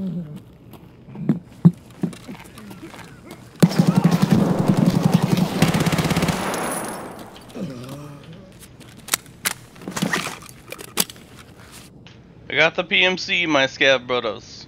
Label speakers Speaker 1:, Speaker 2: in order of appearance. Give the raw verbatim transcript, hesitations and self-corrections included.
Speaker 1: I got the P M C, my Scav brothers.